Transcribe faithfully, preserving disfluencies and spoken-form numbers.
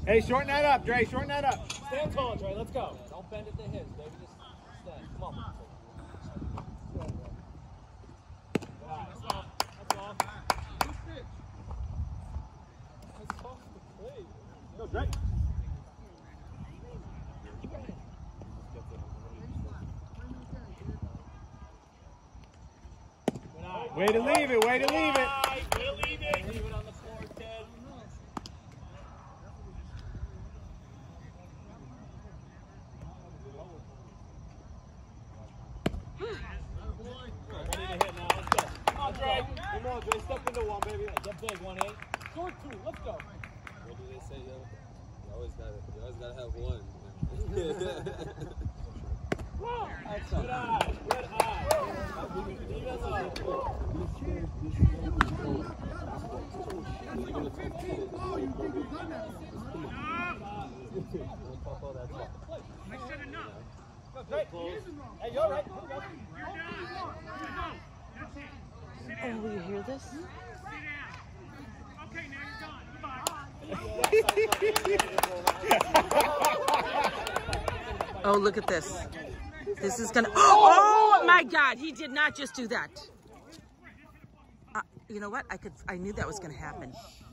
Hey, shorten that up, Dre. Shorten that up. Stand tall, Dre. Let's go. Don't bend at the hips, baby. Just stand. Come on. That's off. That's off. That's off the plate. Go, Dre. Way to leave it. Way to leave it. Way to leave it. Leave it on the floor, kid. Ready to hit now. Let's go. Come on, Dre. Come on, Dre. Step into one, baby. Get big, one eight. Short two. Let's go. What do they say, yo? You always gotta, you always gotta have one. That's good eye. Good eye. Leave us alone. Hey, you're all right. Oh, will you hear this? Okay, now you're done. Oh, look at this. This is gonna. Oh my God! He did not just do that. Uh, you know what? I could. I knew that was gonna happen.